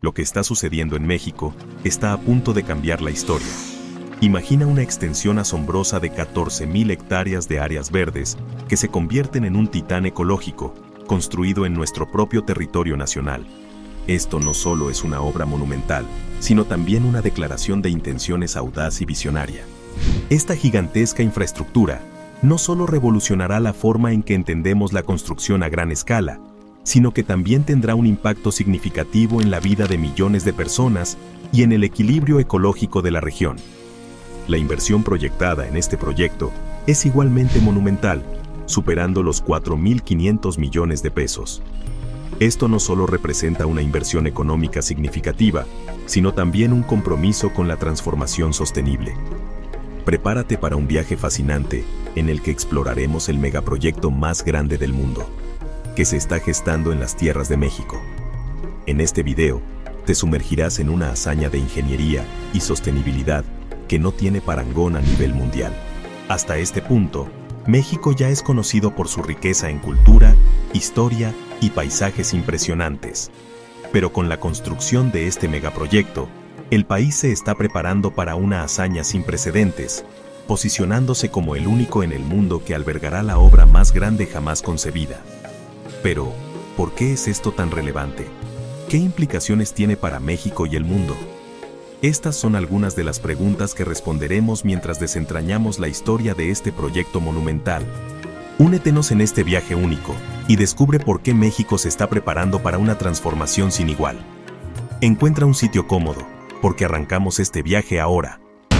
Lo que está sucediendo en México está a punto de cambiar la historia. Imagina una extensión asombrosa de 14.000 hectáreas de áreas verdes que se convierten en un titán ecológico, construido en nuestro propio territorio nacional. Esto no solo es una obra monumental, sino también una declaración de intenciones audaz y visionaria. Esta gigantesca infraestructura no solo revolucionará la forma en que entendemos la construcción a gran escala, sino que también tendrá un impacto significativo en la vida de millones de personas y en el equilibrio ecológico de la región. La inversión proyectada en este proyecto es igualmente monumental, superando los 4.500 millones de pesos. Esto no solo representa una inversión económica significativa, sino también un compromiso con la transformación sostenible. Prepárate para un viaje fascinante en el que exploraremos el megaproyecto más grande del mundo, que se está gestando en las tierras de México. En este video, te sumergirás en una hazaña de ingeniería y sostenibilidad que no tiene parangón a nivel mundial. Hasta este punto, México ya es conocido por su riqueza en cultura, historia y paisajes impresionantes. Pero con la construcción de este megaproyecto, el país se está preparando para una hazaña sin precedentes, posicionándose como el único en el mundo que albergará la obra más grande jamás concebida. Pero, ¿por qué es esto tan relevante? ¿Qué implicaciones tiene para México y el mundo? Estas son algunas de las preguntas que responderemos mientras desentrañamos la historia de este proyecto monumental. Únetenos en este viaje único y descubre por qué México se está preparando para una transformación sin igual. Encuentra un sitio cómodo, porque arrancamos este viaje ahora.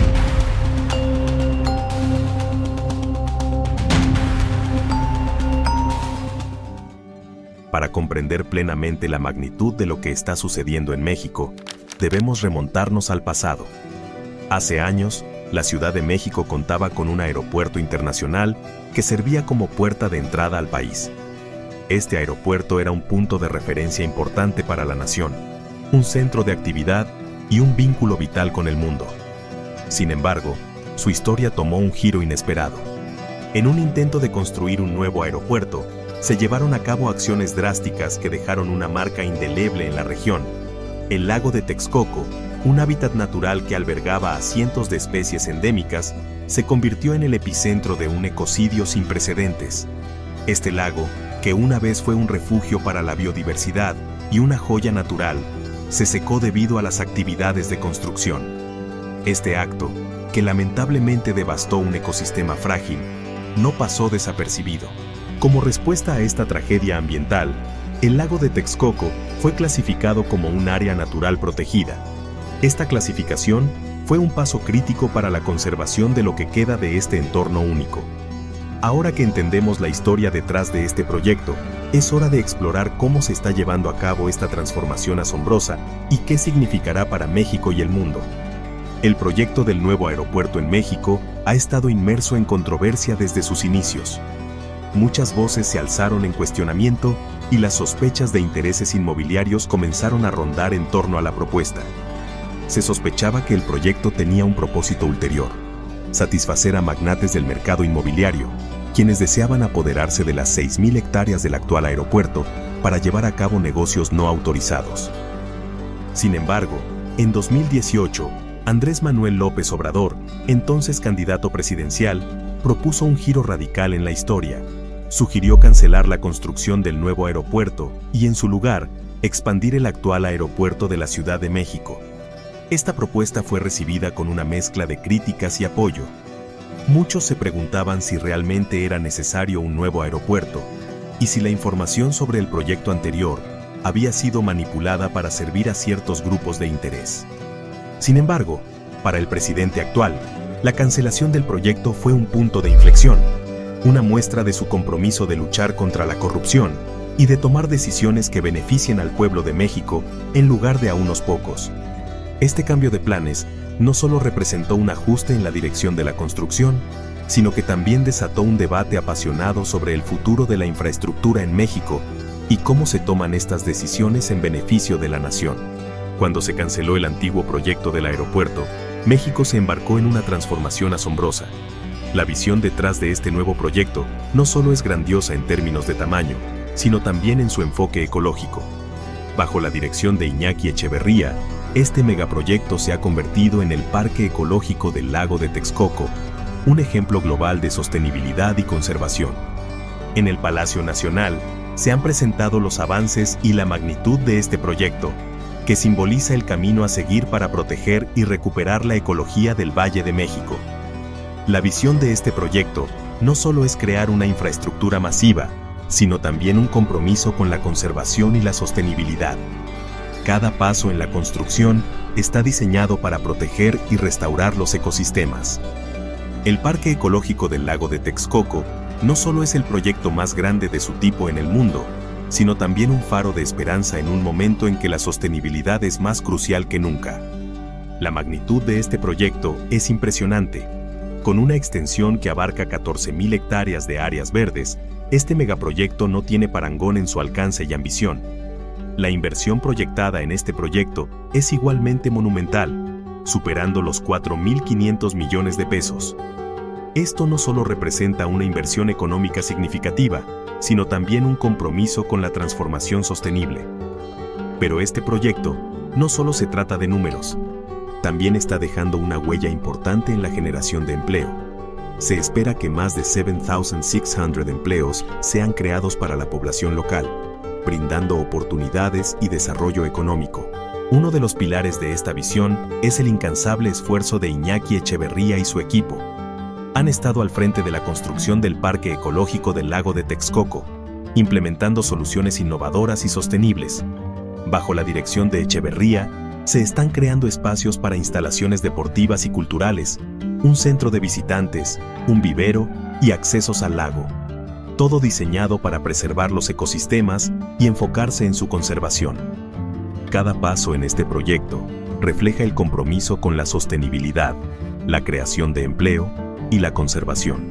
Para comprender plenamente la magnitud de lo que está sucediendo en México, debemos remontarnos al pasado. Hace años, la Ciudad de México contaba con un aeropuerto internacional que servía como puerta de entrada al país. Este aeropuerto era un punto de referencia importante para la nación, un centro de actividad y un vínculo vital con el mundo. Sin embargo, su historia tomó un giro inesperado. En un intento de construir un nuevo aeropuerto, se llevaron a cabo acciones drásticas que dejaron una marca indeleble en la región. El lago de Texcoco, un hábitat natural que albergaba a cientos de especies endémicas, se convirtió en el epicentro de un ecocidio sin precedentes. Este lago, que una vez fue un refugio para la biodiversidad y una joya natural, se secó debido a las actividades de construcción. Este acto, que lamentablemente devastó un ecosistema frágil, no pasó desapercibido. Como respuesta a esta tragedia ambiental, el lago de Texcoco fue clasificado como un área natural protegida. Esta clasificación fue un paso crítico para la conservación de lo que queda de este entorno único. Ahora que entendemos la historia detrás de este proyecto, es hora de explorar cómo se está llevando a cabo esta transformación asombrosa y qué significará para México y el mundo. El proyecto del nuevo aeropuerto en México ha estado inmerso en controversia desde sus inicios. Muchas voces se alzaron en cuestionamiento y las sospechas de intereses inmobiliarios comenzaron a rondar en torno a la propuesta. Se sospechaba que el proyecto tenía un propósito ulterior: satisfacer a magnates del mercado inmobiliario, quienes deseaban apoderarse de las 6.000 hectáreas del actual aeropuerto para llevar a cabo negocios no autorizados. Sin embargo, en 2018, Andrés Manuel López Obrador, entonces candidato presidencial, propuso un giro radical en la historia. Sugirió cancelar la construcción del nuevo aeropuerto y, en su lugar, expandir el actual aeropuerto de la Ciudad de México. Esta propuesta fue recibida con una mezcla de críticas y apoyo. Muchos se preguntaban si realmente era necesario un nuevo aeropuerto y si la información sobre el proyecto anterior había sido manipulada para servir a ciertos grupos de interés. Sin embargo, para el presidente actual, la cancelación del proyecto fue un punto de inflexión, una muestra de su compromiso de luchar contra la corrupción y de tomar decisiones que beneficien al pueblo de México en lugar de a unos pocos. Este cambio de planes no solo representó un ajuste en la dirección de la construcción, sino que también desató un debate apasionado sobre el futuro de la infraestructura en México y cómo se toman estas decisiones en beneficio de la nación. Cuando se canceló el antiguo proyecto del aeropuerto, México se embarcó en una transformación asombrosa. La visión detrás de este nuevo proyecto no solo es grandiosa en términos de tamaño, sino también en su enfoque ecológico. Bajo la dirección de Iñaki Echeverría, este megaproyecto se ha convertido en el Parque Ecológico del Lago de Texcoco, un ejemplo global de sostenibilidad y conservación. En el Palacio Nacional se han presentado los avances y la magnitud de este proyecto, que simboliza el camino a seguir para proteger y recuperar la ecología del Valle de México. La visión de este proyecto no solo es crear una infraestructura masiva, sino también un compromiso con la conservación y la sostenibilidad. Cada paso en la construcción está diseñado para proteger y restaurar los ecosistemas. El Parque Ecológico del Lago de Texcoco no solo es el proyecto más grande de su tipo en el mundo, sino también un faro de esperanza en un momento en que la sostenibilidad es más crucial que nunca. La magnitud de este proyecto es impresionante. Con una extensión que abarca 14.000 hectáreas de áreas verdes, este megaproyecto no tiene parangón en su alcance y ambición. La inversión proyectada en este proyecto es igualmente monumental, superando los 4.500 millones de pesos. Esto no solo representa una inversión económica significativa, sino también un compromiso con la transformación sostenible. Pero este proyecto no solo se trata de números, también está dejando una huella importante en la generación de empleo. Se espera que más de 7,600 empleos sean creados para la población local, brindando oportunidades y desarrollo económico. Uno de los pilares de esta visión es el incansable esfuerzo de Iñaki Echeverría y su equipo. Han estado al frente de la construcción del Parque Ecológico del Lago de Texcoco, implementando soluciones innovadoras y sostenibles. Bajo la dirección de Echeverría, se están creando espacios para instalaciones deportivas y culturales, un centro de visitantes, un vivero y accesos al lago. Todo diseñado para preservar los ecosistemas y enfocarse en su conservación. Cada paso en este proyecto refleja el compromiso con la sostenibilidad, la creación de empleo y la conservación.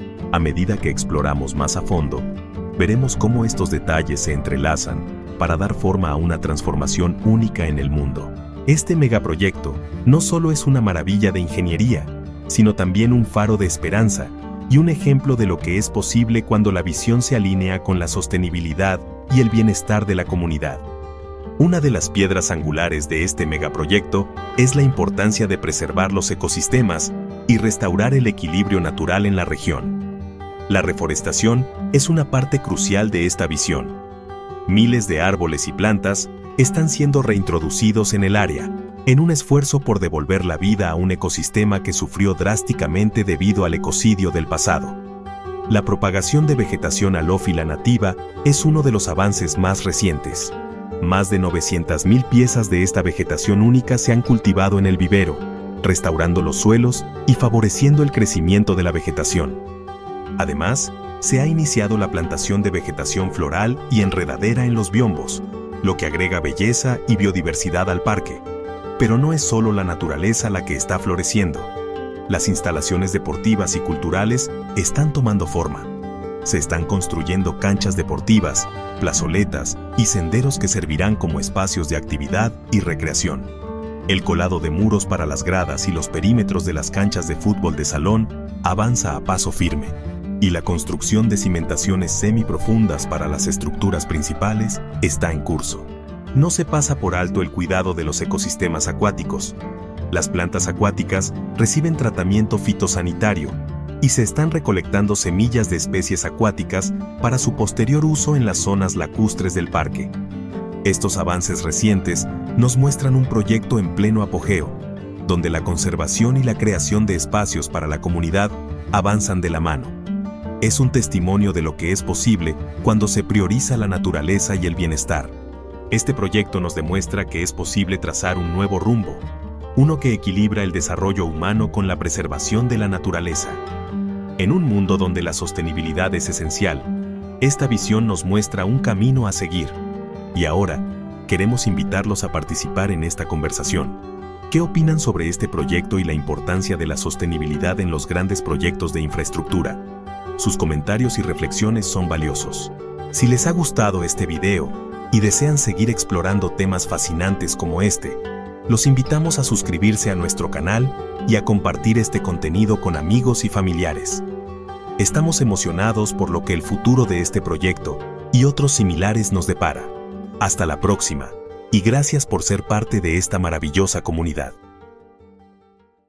A medida que exploramos más a fondo, veremos cómo estos detalles se entrelazan para dar forma a una transformación única en el mundo. Este megaproyecto no solo es una maravilla de ingeniería, sino también un faro de esperanza y un ejemplo de lo que es posible cuando la visión se alinea con la sostenibilidad y el bienestar de la comunidad. Una de las piedras angulares de este megaproyecto es la importancia de preservar los ecosistemas y restaurar el equilibrio natural en la región. La reforestación es una parte crucial de esta visión. Miles de árboles y plantas están siendo reintroducidos en el área, en un esfuerzo por devolver la vida a un ecosistema que sufrió drásticamente debido al ecocidio del pasado. La propagación de vegetación halófila nativa es uno de los avances más recientes. Más de 900.000 piezas de esta vegetación única se han cultivado en el vivero, restaurando los suelos y favoreciendo el crecimiento de la vegetación. Además, se ha iniciado la plantación de vegetación floral y enredadera en los biombos, lo que agrega belleza y biodiversidad al parque. Pero no es solo la naturaleza la que está floreciendo. Las instalaciones deportivas y culturales están tomando forma. Se están construyendo canchas deportivas, plazoletas y senderos que servirán como espacios de actividad y recreación. El colado de muros para las gradas y los perímetros de las canchas de fútbol de salón avanza a paso firme, y la construcción de cimentaciones semiprofundas para las estructuras principales está en curso. No se pasa por alto el cuidado de los ecosistemas acuáticos. Las plantas acuáticas reciben tratamiento fitosanitario y se están recolectando semillas de especies acuáticas para su posterior uso en las zonas lacustres del parque. Estos avances recientes nos muestran un proyecto en pleno apogeo, donde la conservación y la creación de espacios para la comunidad avanzan de la mano. Es un testimonio de lo que es posible cuando se prioriza la naturaleza y el bienestar. Este proyecto nos demuestra que es posible trazar un nuevo rumbo, uno que equilibra el desarrollo humano con la preservación de la naturaleza. En un mundo donde la sostenibilidad es esencial, esta visión nos muestra un camino a seguir. Y ahora, queremos invitarlos a participar en esta conversación. ¿Qué opinan sobre este proyecto y la importancia de la sostenibilidad en los grandes proyectos de infraestructura? Sus comentarios y reflexiones son valiosos. Si les ha gustado este video y desean seguir explorando temas fascinantes como este, los invitamos a suscribirse a nuestro canal y a compartir este contenido con amigos y familiares. Estamos emocionados por lo que el futuro de este proyecto y otros similares nos depara. Hasta la próxima. Y gracias por ser parte de esta maravillosa comunidad.